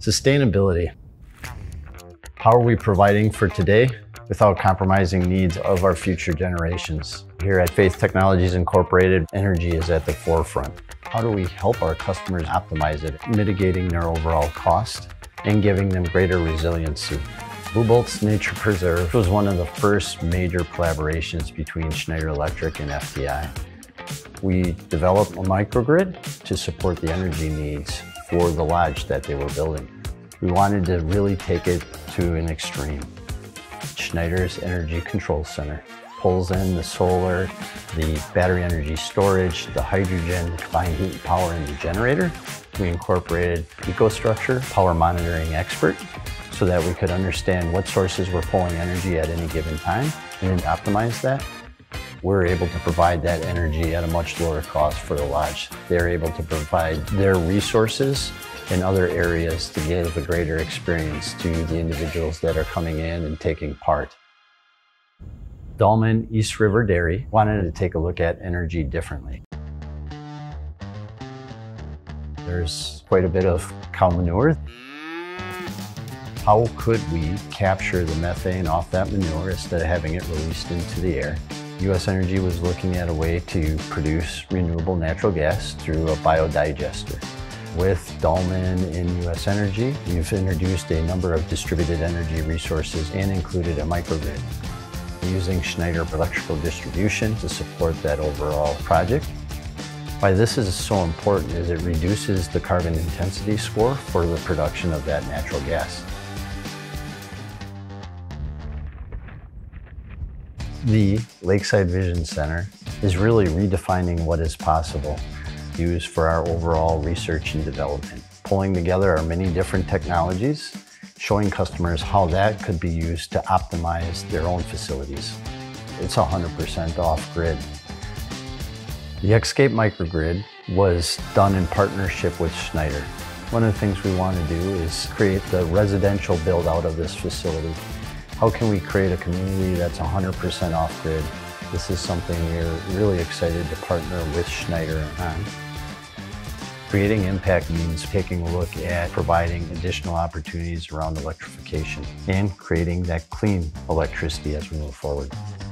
Sustainability. How are we providing for today without compromising needs of our future generations? Here at Faith Technologies Incorporated, energy is at the forefront. How do we help our customers optimize it, mitigating their overall cost and giving them greater resiliency? Blue Bolt's Nature Preserve was one of the first major collaborations between Schneider Electric and FTI. We developed a microgrid to support the energy needs for the lodge that they were building. We wanted to really take it to an extreme. Schneider's Energy Control Center pulls in the solar, the battery energy storage, the hydrogen, combined heat and power in the generator. We incorporated EcoStruxure, power monitoring expert, so that we could understand what sources were pulling energy at any given time and then optimize that. We're able to provide that energy at a much lower cost for the lodge. They're able to provide their resources in other areas to give a greater experience to the individuals that are coming in and taking part. Dahlman East River Dairy wanted to take a look at energy differently. There's quite a bit of cow manure. How could we capture the methane off that manure instead of having it released into the air? U.S. Energy was looking at a way to produce renewable natural gas through a biodigester. With Dahlman and U.S. Energy, we've introduced a number of distributed energy resources and included a microgrid. Using Schneider electrical distribution to support that overall project. Why this is so important is it reduces the carbon intensity score for the production of that natural gas. The Lakeside Vision Center is really redefining what is possible, used for our overall research and development, pulling together our many different technologies, showing customers how that could be used to optimize their own facilities. It's 100% off-grid. The Xscape microgrid was done in partnership with Schneider. One of the things we want to do is create the residential build-out of this facility. How can we create a community that's 100% off-grid? This is something we're really excited to partner with Schneider on. Creating impact means taking a look at providing additional opportunities around electrification and creating that clean electricity as we move forward.